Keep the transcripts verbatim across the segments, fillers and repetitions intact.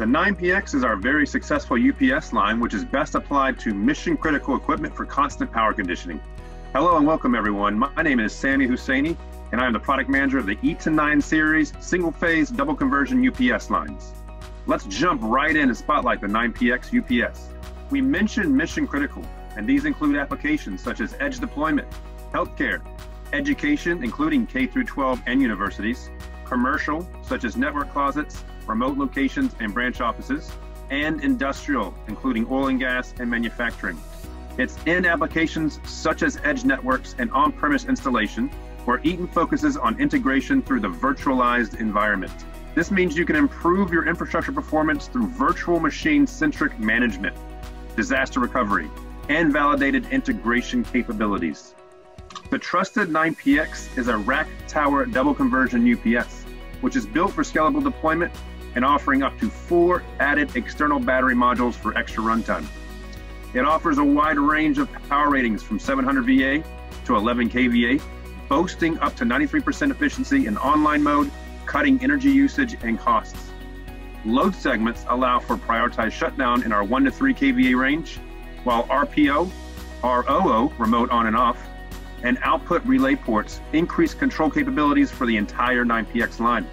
The nine P X is our very successful U P S line, which is best applied to mission-critical equipment for constant power conditioning. Hello and welcome everyone. My name is Sami Husseini, and I am the product manager of the Eaton nine series single-phase double conversion U P S lines. Let's jump right in and spotlight the nine P X U P S. We mentioned mission-critical, and these include applications such as edge deployment, healthcare, education, including K through twelve and universities, commercial, such as network closets, remote locations and branch offices, and industrial, including oil and gas and manufacturing. It's in applications such as edge networks and on-premise installation, where Eaton focuses on integration through the virtualized environment. This means you can improve your infrastructure performance through virtual machine-centric management, disaster recovery, and validated integration capabilities. The trusted nine P X is a rack tower double conversion U P S, which is built for scalable deployment and offering up to four added external battery modules for extra runtime. It offers a wide range of power ratings from seven hundred V A to eleven K V A, boasting up to ninety-three percent efficiency in online mode, cutting energy usage and costs. Load segments allow for prioritized shutdown in our one to three K V A range, while R P O, R O O, remote on and off, and output relay ports increase control capabilities for the entire nine P X line.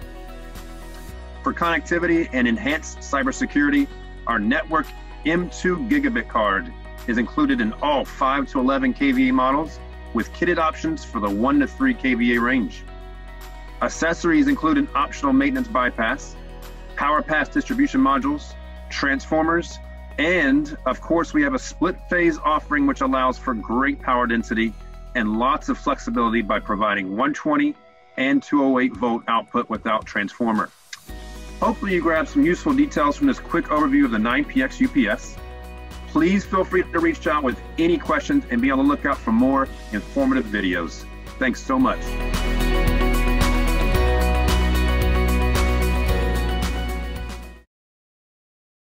For connectivity and enhanced cybersecurity, our network M two gigabit card is included in all five to eleven K V A models with kitted options for the one to three K V A range. Accessories include an optional maintenance bypass, power pass distribution modules, transformers, and of course we have a split phase offering which allows for great power density and lots of flexibility by providing one twenty and two oh eight volt output without transformer. Hopefully you grabbed some useful details from this quick overview of the nine P X U P S. Please feel free to reach out with any questions and be on the lookout for more informative videos. Thanks so much.